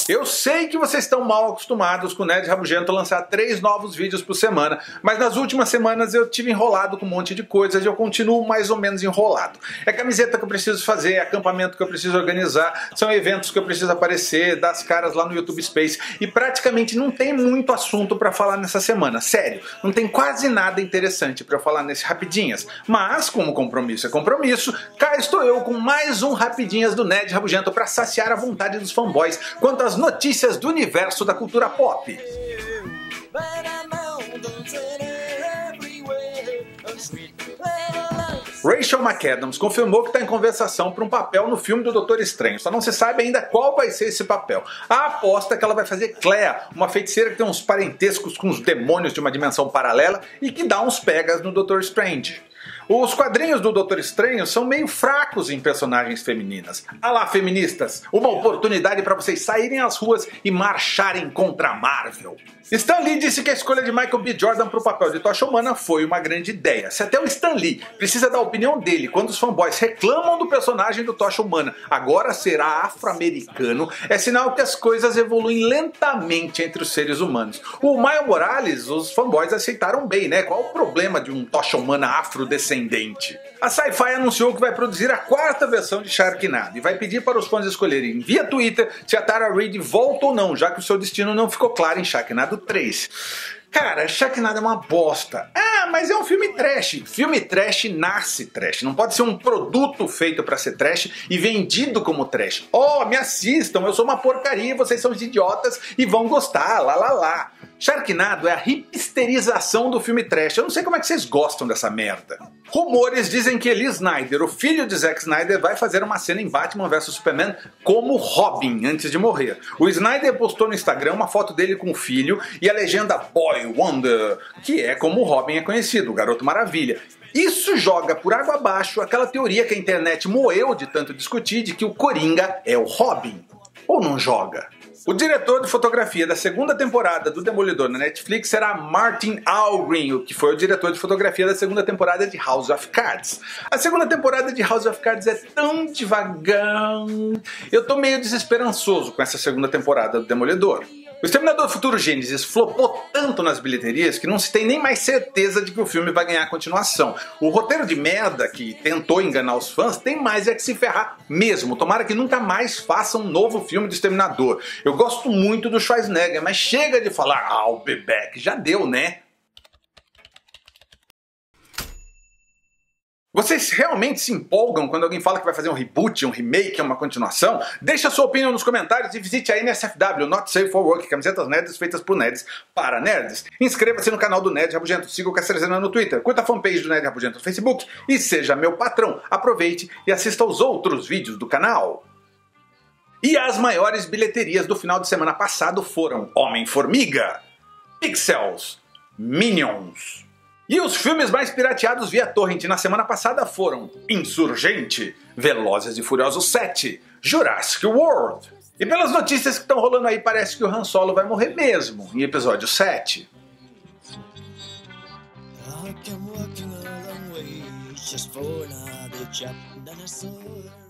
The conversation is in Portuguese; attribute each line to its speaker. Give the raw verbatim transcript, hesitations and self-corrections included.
Speaker 1: Eu sei que vocês estão mal acostumados com o Nerd Rabugento lançar três novos vídeos por semana, mas nas últimas semanas eu tive enrolado com um monte de coisas e eu continuo mais ou menos enrolado. É camiseta que eu preciso fazer, é acampamento que eu preciso organizar, são eventos que eu preciso aparecer, dar as caras lá no YouTube Space e praticamente não tem muito assunto pra falar nessa semana, sério, não tem quase nada interessante pra eu falar nesse Rapidinhas, mas como compromisso é compromisso, cá estou eu com mais um Rapidinhas do Nerd Rabugento pra saciar a vontade dos fanboys quanto às notícias do universo da cultura pop. Rachel McAdams confirmou que está em conversação para um papel no filme do Doutor Estranho, só não se sabe ainda qual vai ser esse papel. A aposta é que ela vai fazer Clea, uma feiticeira que tem uns parentescos com os demônios de uma dimensão paralela e que dá uns pegas no Doutor Strange. Os quadrinhos do Doutor Estranho são meio fracos em personagens femininas. Ah lá, feministas, uma oportunidade para vocês saírem às ruas e marcharem contra a Marvel. Stan Lee disse que a escolha de Michael B. Jordan para o papel de Tocha Humana foi uma grande ideia. Se até o Stan Lee precisa da opinião dele quando os fanboys reclamam do personagem do Tocha Humana agora será afro-americano, é sinal que as coisas evoluem lentamente entre os seres humanos. O Miles Morales, os fanboys aceitaram bem, né? Qual o problema de um Tocha Humana afrodescendente? A Sci-Fi anunciou que vai produzir a quarta versão de Sharknado e vai pedir para os fãs escolherem via Twitter se a Tara Reid volta ou não, já que o seu destino não ficou claro em Sharknado três. Cara, Sharknado é uma bosta. Ah, mas é um filme trash. Filme trash nasce trash. Não pode ser um produto feito pra ser trash e vendido como trash. Oh, me assistam, eu sou uma porcaria, vocês são os idiotas e vão gostar, lá lá lá. Sharknado é a hipsterização do filme trash. Eu não sei como é que vocês gostam dessa merda. Rumores dizem que Eli Snyder, o filho de Zack Snyder, vai fazer uma cena em Batman versus Superman como Robin antes de morrer. O Snyder postou no Instagram uma foto dele com o filho e a legenda Boy Wonder, que é como o Robin é conhecido, o Garoto Maravilha. Isso joga por água abaixo aquela teoria que a internet moeu de tanto discutir de que o Coringa é o Robin. Ou não joga? O diretor de fotografia da segunda temporada do Demolidor na Netflix será Martin Algren, que foi o diretor de fotografia da segunda temporada de House of Cards. A segunda temporada de House of Cards é tão devagar. Eu tô meio desesperançoso com essa segunda temporada do Demolidor. O Exterminador do Futuro Gênesis flopou tanto nas bilheterias que não se tem nem mais certeza de que o filme vai ganhar continuação. O roteiro de merda que tentou enganar os fãs tem mais é que se ferrar mesmo. Tomara que nunca mais façam um novo filme do Exterminador. Eu gosto muito do Schwarzenegger, mas chega de falar ah, o Bebeck, já deu, né? Vocês realmente se empolgam quando alguém fala que vai fazer um reboot, um remake, uma continuação? Deixa a sua opinião nos comentários e visite a N S F W, Not Safe for Work, camisetas nerds feitas por nerds para nerds. Inscreva-se no canal do Nerd Rabugento, siga o Castrezana no Twitter, curta a fanpage do Nerd Rabugento no Facebook e seja meu patrão. Aproveite e assista aos outros vídeos do canal. E as maiores bilheterias do final de semana passado foram Homem-Formiga, Pixels, Minions. E os filmes mais pirateados via torrent na semana passada foram Insurgente, Velozes e Furiosos sete, Jurassic World. E pelas notícias que estão rolando aí, parece que o Han Solo vai morrer mesmo, em episódio sete. I